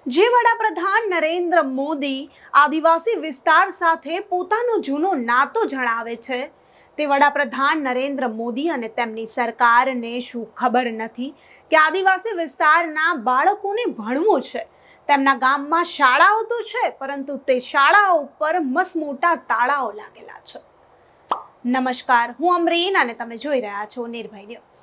જે વડાપ્રધાન નરેન્દ્ર મોદી આદિવાસી વિસ્તાર સાથે પોતાનો જૂનો નાતો જણાવે છે તે વડાપ્રધાન નરેન્દ્ર મોદી અને તેમની સરકારને શું ખબર નથી કે આદિવાસી વિસ્તારના બાળકોને ભણવું છે। તેમના ગામમાં શાળાઓ તો છે, પરંતુ તે શાળાઓ ઉપર મસમોટા તાળાઓ લાગેલા છે। નમસ્કાર, હું અમરીન અને તમે જોઈ રહ્યા છો નિર્ભય ન્યૂઝ।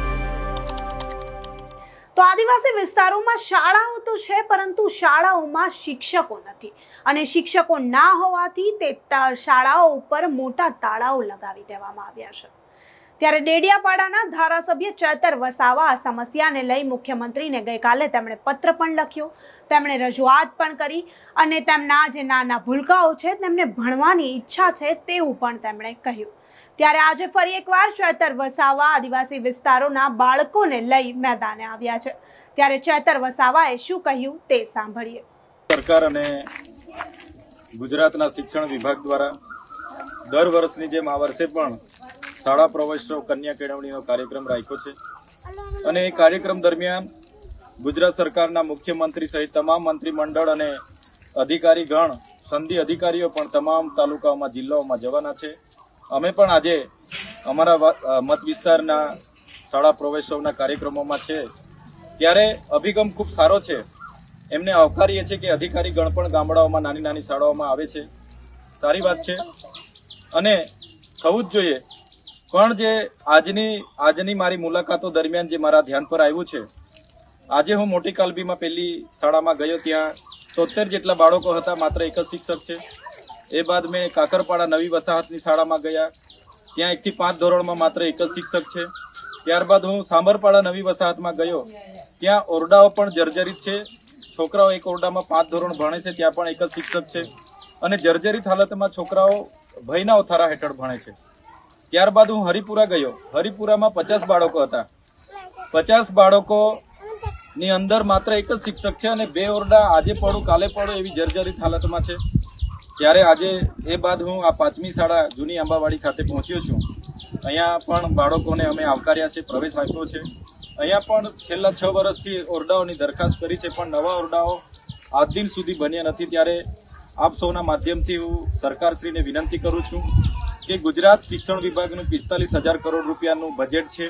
તો આદિવાસી વિસ્તારોમાં શાળાઓ તો છે, પરંતુ શાળાઓમાં શિક્ષકો નથી અને શિક્ષકો ના હોવાથી તે શાળાઓ ઉપર મોટા તાળાઓ લગાવી દેવામાં આવ્યા છે। ત્યારે ડેડિયાપાડાના ધારાસભ્ય ચેતર વસાવા આ સમસ્યાને લઈ મુખ્યમંત્રીને ગઈકાલે તેમણે પત્ર પણ લખ્યો, તેમણે રજૂઆત પણ કરી અને તેમના જે નાના ભૂલકાઓ છે તેમને ભણવાની ઈચ્છા છે તેવું પણ તેમણે કહ્યું। ત્યારે આજે ફરી એકવાર ચેતર વસાવા આદિવાસી વિસ્તારોના બાળકોને લઈ મેદાને આવ્યા છે। ત્યારે ચેતર વસાવાએ શું કહ્યું તે સાંભળીએ। સરકાર અને ગુજરાતના શિક્ષણ વિભાગ દ્વારા દર વર્ષની જેમ આ વર્ષે પણ શાળા પ્રવેશોત્સવ કન્યા કેળવણીનો કાર્યક્રમ રાખ્યો છે અને એ કાર્યક્રમ દરમિયાન ગુજરાત સરકારના મુખ્યમંત્રી સહિત તમામ મંત્રીમંડળ અને અધિકારીગણ, સંધિ અધિકારીઓ પણ તમામ તાલુકાઓમાં, જિલ્લાઓમાં જવાના છે। અમે પણ આજે અમારા મત વિસ્તારના શાળા પ્રવેશોત્સવના કાર્યક્રમોમાં છે। ત્યારે અભિગમ ખૂબ સારો છે, એમને આવકારીએ છીએ કે અધિકારીગણ પણ ગામડાઓમાં નાની નાની શાળાઓમાં આવે છે, સારી વાત છે અને થવું જ જોઈએ। પણ જે આજની મારી મુલાકાતો દરમિયાન જે મારા ધ્યાન પર આવ્યું છે, આજે હું મોટી કાલબીમાં પહેલી શાળામાં ગયો, ત્યાં 73 જેટલા બાળકો હતા, માત્ર એક જ શિક્ષક છે। એ બાદ મેં કાકરપાડા નવી વસાહતની શાળામાં ગયા, ત્યાં 1 થી 5 ધોરણમાં માત્ર એક જ શિક્ષક છે। ત્યારબાદ હું સાંભરપાડા નવી વસાહતમાં ગયો, ત્યાં ઓરડાઓ પણ જર્જરિત છે, છોકરાઓ એક ઓરડામાં 5 ધોરણ ભણે છે, ત્યાં પણ એક જ શિક્ષક છે અને જર્જરિત હાલતમાં છોકરાઓ ભયના ઓથારા હેઠળ ભણે છે। ત્યારબાદ હું હરિપુરા ગયો, હરિપુરામાં 50 બાળકો હતા, 50 બાળકોની અંદર માત્ર એક જ શિક્ષક છે અને 2 ઓરડા આજે પડું કાલે પડું એવી જર્જરિત હાલતમાં છે। ત્યારે આજે એ બાદ હું આ 5મી શાળા જૂની આંબાવાડી ખાતે પહોંચ્યો છું। અહીંયા પણ બાળકોને અમે આવકાર્યા છે, પ્રવેશ આપ્યો છે। અહીંયા પણ છેલ્લા 6 વર્ષથી ઓરડાઓની દરખાસ્ત કરી છે, પણ નવા ઓરડાઓ આજ દિન સુધી બન્યા નથી। ત્યારે આપ સૌના માધ્યમથી હું સરકારશ્રીને વિનંતી કરું છું કે ગુજરાત શિક્ષણ વિભાગનું 45,000 કરોડ રૂપિયાનું બજેટ છે,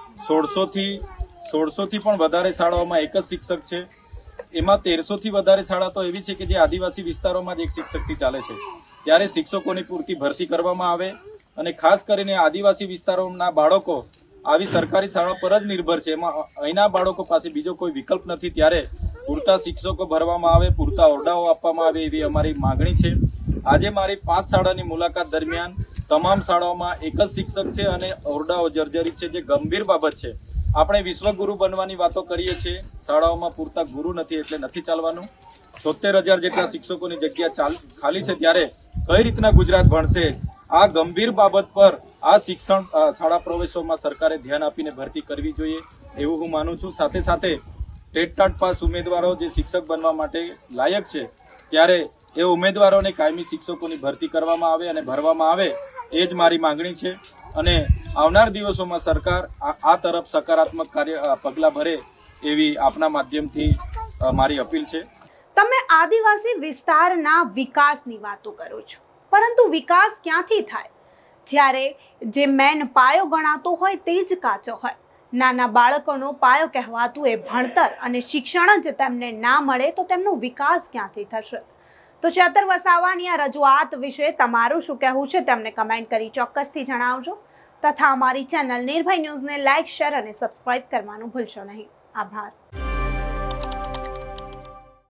1600 થી પણ વધારે શાળાઓમાં એક જ શિક્ષક છે, એમાં 1300 થી વધારે શાળા તો એવી છે કે જે આદિવાસી વિસ્તારોમાં જ એક શિક્ષકથી ચાલે છે। ત્યારે શિક્ષકોની પૂરતી ભરતી કરવામાં આવે અને ખાસ કરીને આદિવાસી વિસ્તારોના બાળકો આવી સરકારી શાળા પર જ નિર્ભર છે, એમાં અહીંના બાળકો પાસે બીજો કોઈ વિકલ્પ નથી। ત્યારે પૂરતા શિક્ષકો ભરવામાં આવે, પૂરતા ઓરડાઓ આપવામાં આવે એવી અમારી માગણી છે। આજે મારી 5 શાળાની મુલાકાત દરમિયાન તમામ શાળાઓમાં એક જ શિક્ષક છે અને ઓરડાઓ જર્જરિત છે, જે ગંભીર બાબત છે। આપણે વિશ્વગુરુ બનવાની વાતો કરીએ છીએ, શાળાઓમાં પૂરતા ગુરુ નથી એટલે નથી ચાલવાનું। 70,000 જેટલા શિક્ષકોની જગ્યા ખાલી છે, ત્યારે કઈ રીતના ગુજરાત ભણશે? આ ગંભીર બાબત પર આ શિક્ષણ શાળા પ્રવેશોમાં સરકારે ધ્યાન આપીને ભરતી કરવી જોઈએ એવું હું માનું છું। સાથે સાથે ટેટ-ટાટ પાસ ઉમેદવારો જે શિક્ષક બનવા માટે લાયક છે, ત્યારે એ ઉમેદવારોને કાયમી શિક્ષકોની ભરતી કરવામાં આવે અને ભરવામાં આવે, એ જ મારી માંગણી છે અને આવનાર દિવસોમાં સરકાર આ તરફ સકારાત્મક પગલાં ભરે એવી આપના માધ્યમથી મારી અપીલ છે। તમે આદિવાસી વિસ્તારના વિકાસની વાતો કરો છો, પરંતુ વિકાસ ક્યાંથી થાય જ્યારે જે મેન પાયો ગણાતો હોય તે જ કાચો હોય? નાના બાળકોનો પાયો કહેવાતું એ ભણતર અને શિક્ષણ જ તેમને ના મળે તો તેમનો વિકાસ ક્યાંથી થશે? તો ચેતર વસાવાની આ રજૂઆત વિશે તમારું શું કહેવું છે તેમને કમેન્ટ કરી ચોક્કસથી જણાવજો તથા અમારી ચેનલ નિર્ભય ન્યૂઝને લાઇક, શેર અને સબસ્ક્રાઇબ કરવાનું ભૂલશો નહીં। આભાર।